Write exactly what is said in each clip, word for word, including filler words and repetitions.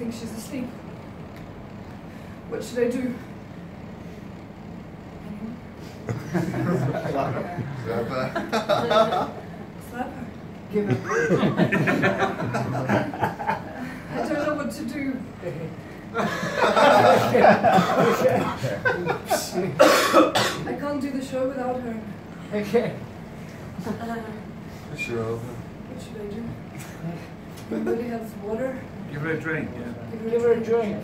think she's asleep. What should I do? Slap her. Slap her? Give her. I don't know what to do. I can't do the show without her. Okay. Uh, Sure. what should I do? Nobody has water? Give her a drink, yeah. Give her a drink.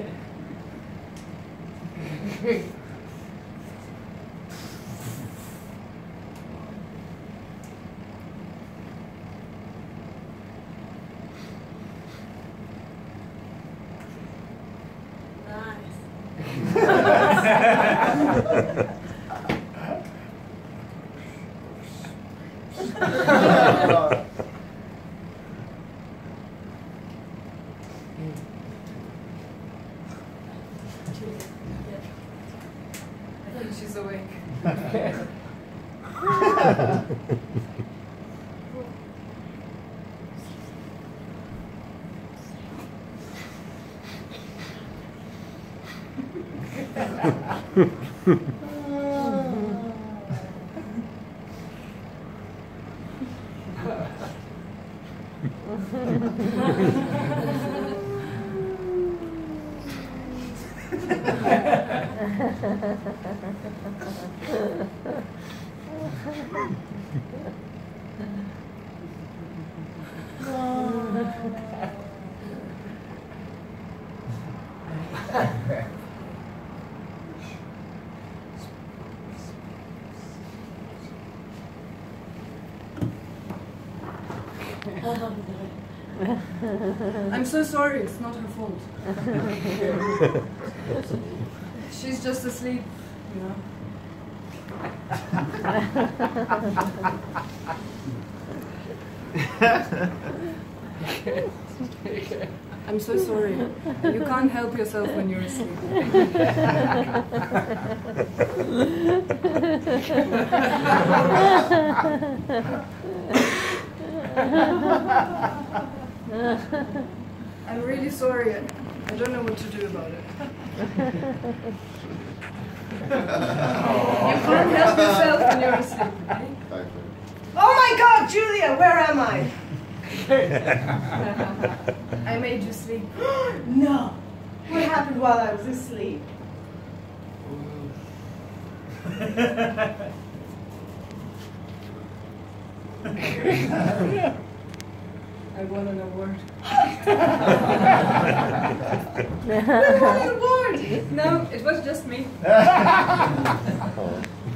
I think she's awake. I'm so sorry, it's not her fault. She's just asleep, you know. I'm so sorry. You can't help yourself when you're asleep. I'm really sorry. I don't know what to do about it. You can't help yourself when you're asleep, okay? Oh my God, Julia, where am I? I made you sleep. No. What happened while I was asleep? I won an award. You won an award! No, it was just me.